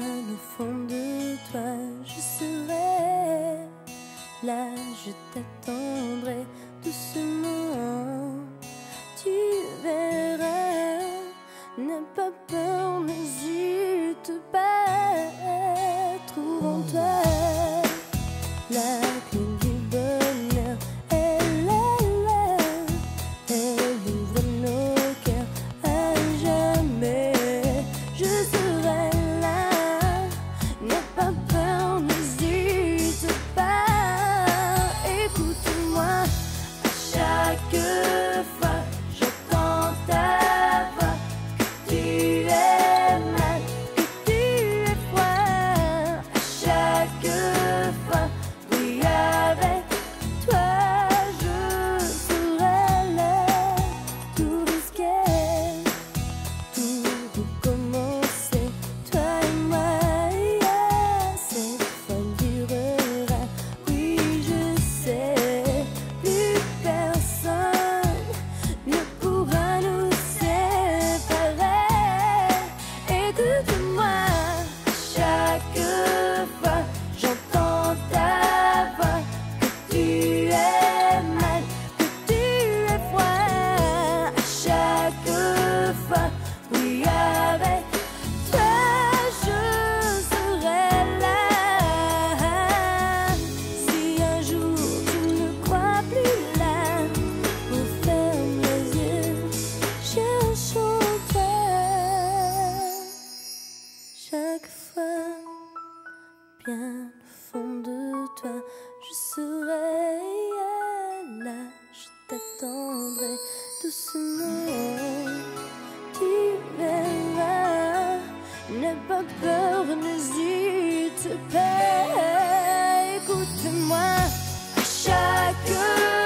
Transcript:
Bien au fond de toi, je serai là, je t'attendrai doucement. Tu verras, n'aie pas peur, n'hésite pas. Trouve en toi la clé du bonheur. Elle est là, elle ouvre nos cœurs à jamais. Je serai là, n'aie pas peur, n'hésite pas. Écoute-moi, à chaque fois j'entends ta voix, que tu es mal, que tu es froid. À chaque fois, oui, avec toi je serai là. Tout risquer, tout recommencer, toi et moi, yeah. Cette folle durera, oui je sais. Plus personne ne pourra nous séparer. Écoute-moi, à chaque fois j'entends ta voix, que tu es mal, que tu es froid. À chaque fois, oui, avec toi je serai là. Si un jour tu ne crois plus là, referme les yeux, cherche en toi. Chaque fois, bien au fond de toi, je serai là, je t'attendrai doucement. Tu verras, n'aie pas peur, n'hésite pas. Écoute-moi, à chaque